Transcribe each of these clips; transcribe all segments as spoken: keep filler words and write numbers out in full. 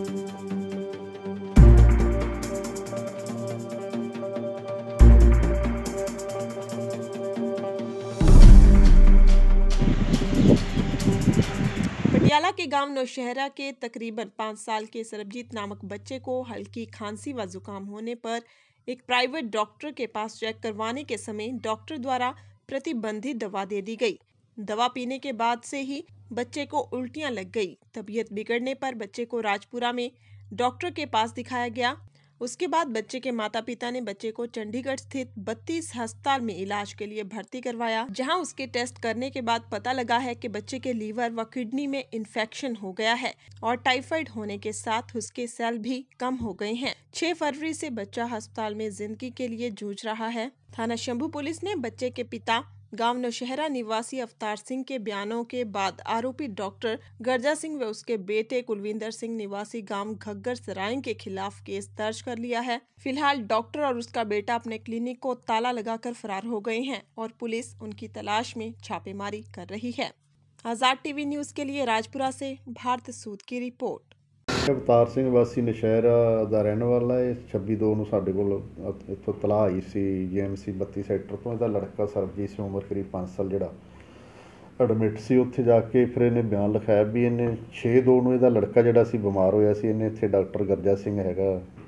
पटियाला के गांव नौशहरा के तकरीबन पाँच साल के सरबजीत नामक बच्चे को हल्की खांसी व जुकाम होने पर एक प्राइवेट डॉक्टर के पास चेक करवाने के समय डॉक्टर द्वारा प्रतिबंधित दवा दे दी गई। दवा पीने के बाद से ही बच्चे को उल्टियां लग गई। तबीयत बिगड़ने पर बच्चे को राजपुरा में डॉक्टर के पास दिखाया गया। उसके बाद बच्चे के माता पिता ने बच्चे को चंडीगढ़ स्थित बत्तीस अस्पताल में इलाज के लिए भर्ती करवाया, जहां उसके टेस्ट करने के बाद पता लगा है कि बच्चे के लीवर व किडनी में इन्फेक्शन हो गया है और टाइफाइड होने के साथ उसके सेल भी कम हो गए हैं। छह फरवरी से बच्चा अस्पताल में जिंदगी के लिए जूझ रहा है। थाना शंभू पुलिस ने बच्चे के पिता गांव नौशहरा निवासी अवतार सिंह के बयानों के बाद आरोपी डॉक्टर गर्जा सिंह व उसके बेटे कुलविंदर सिंह निवासी गांव घग्गर सराय के खिलाफ केस दर्ज कर लिया है। फिलहाल डॉक्टर और उसका बेटा अपने क्लिनिक को ताला लगाकर फरार हो गए हैं और पुलिस उनकी तलाश में छापेमारी कर रही है। आजाद टीवी न्यूज के लिए राजपुरा से भारत सूद की रिपोर्ट। अवतार सिंह वासी नौशहरा ਦਾ ਰਹਿਣ ਵਾਲਾ ਹੈ। ਛੱਬੀ ਦੋ ਨੂੰ ਸਾਡੇ ਕੋਲ ਇੱਥੋਂ ਤਲਾਹ ਆਈ ਸੀ ਜੀ ਐਮ ਸੀ ਬੱਤੀ ਸੈਕਟਰ ਤੋਂ। ਇਹਦਾ ਲੜਕਾ ਸਰਬਜੀਤ ਸਿੰਘ ਉਮਰ ਕਰੀਬ ਪੰਜ ਸਾਲ ਜਿਹੜਾ ਐਡਮਿਟ ਸੀ, ਉੱਥੇ ਜਾ ਕੇ ਫਿਰ ਇਹਨੇ ਬਿਆਨ ਲਿਖਾਇਆ ਵੀ ਇਹਨੇ ਛੇ ਦੋ ਨੂੰ ਇਹਦਾ ਲੜਕਾ ਜਿਹੜਾ ਸੀ ਬਿਮਾਰ ਹੋਇਆ ਸੀ। ਇਹਨੇ ਇੱਥੇ ਡਾਕਟਰ ਗਰਜਾ ਸਿੰਘ ਹੈਗਾ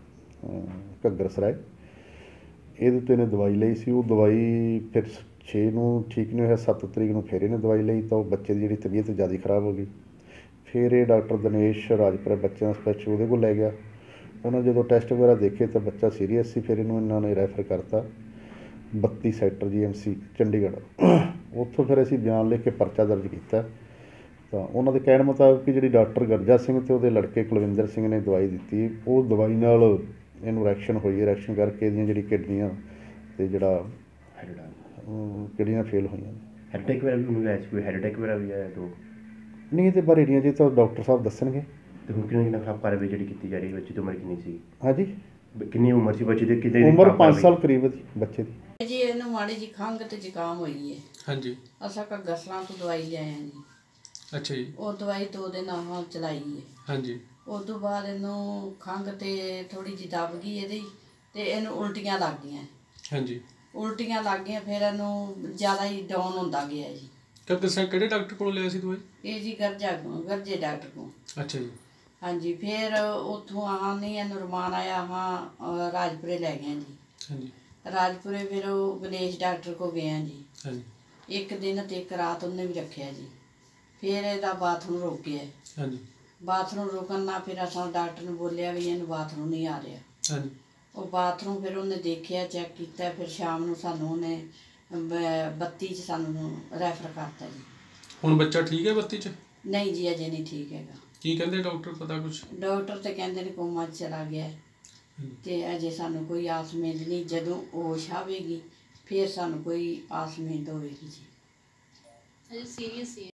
ਘੱਗਰ ਸਰਾਏ, ਇਹਦੇ ਤੋਂ ਇਹਨੇ ਦਵਾਈ ਲਈ ਸੀ। ਉਹ ਦਵਾਈ ਫਿਰ ਛੇ ਨੂੰ ਠੀਕ ਨਹੀਂ ਹੋਇਆ, ਸੱਤ ਤਰੀਕ ਨੂੰ ਫਿਰ ਇਹਨੇ ਦਵਾਈ ਲਈ ਤਾਂ ਉਹ ਬੱਚੇ ਦੀ ਜਿਹੜੀ ਤਬੀਅਤ ਜ਼ਿਆਦਾ ਖਰਾਬ ਹੋ ਗਈ। फिर ये डॉक्टर दिनेश राजपुरा बच्चों स्पैशल वो को लै गया। उन्होंने जो टेस्ट वगैरह देखे तो बच्चा सीरीयस सी, फिर इन्होंने रैफर करता बत्ती sector G M C Chandigarh. उत्थों फिर असी बयान लिख के परचा दर्ज किया। तो उन्होंने कहने मुताबिक कि जी डॉक्टर गर्जा सिंह तो वो लड़के कुलविंदर सिंह ने दवाई दी, वो दवाई नाल इनू रिएक्शन हुई। रिएक्शन करके जी किडनियाँ तो जोड़ा किडनियाँ फेल हुई। हेडेक हेडेक भी है तो नहीं तो बारे जी तो डॉक्टर साहब दसणगे। तो हुण किन्नी किन्नी खराब कार्रवाई जिहड़ी कीती जा रही है? बच्चे की उम्र किन्नी सी? हाँ जी, किन्नी उम्र सी बच्चे दी? कितनी उम्र पाँच साल करीब बच्चे दी जी। इहनूं माड़ी जी खंघ ते जुकाम होई है। हाँ जी। असां घग्गर सरां तो दवाई ले आए जी। अच्छा जी। वो दवाई दो दिन आह चलाई है। हाँ जी। उस तो बाद इहनूं खंघ ते थोड़ी जी दब गई इहदी ते इहनूं उल्टियां लग गईयां। हाँ जी। उल्टियां लग गईयां, फिर इहनूं ज़्यादा ही डाउन होंदा गया जी। घग्गर सराय किहड़े डॉक्टर को लिया सी दवाई? ये जी गर्जा गर्जे डॉक्टर को। अच्छा जी। हाँ जी। फिर उत्थों आह नहीं इहनूं रमान आया, आह राजपुरे लै गए जी। हाँ जी। राजपुरे फिर वो गणेश डॉक्टर को गए जी। हाँ जी। एक दिन ते एक रात उन्हें भी रखा जी। फिर ਇਹਦਾ बाथरूम रुक गया। हाँ जी। बाथरूम रुकन ना फिर असा डॉक्टर ने बोलिया भी इन्हू बाथरूम नहीं आ रहा। हाँ जी। वो बाथरूम फिर उन्हें देखिया, चेक किया, फिर शाम को सानू उन्हें बत्ती च सानू रैफर करता जी। हुण बच्चा ठीक है बत्ती च? नहीं जी, अजे नहीं ठीक हैगा। की कहते डॉक्टर पता कुछ? डॉक्टर तो कहते ने कोमा च चला गया ते अजे सानू कोई आस उम्मीद नहीं। जदों होश आवेगी फिर सानू कोई आस उम्मीद होएगी जी। अजे सीरियस ही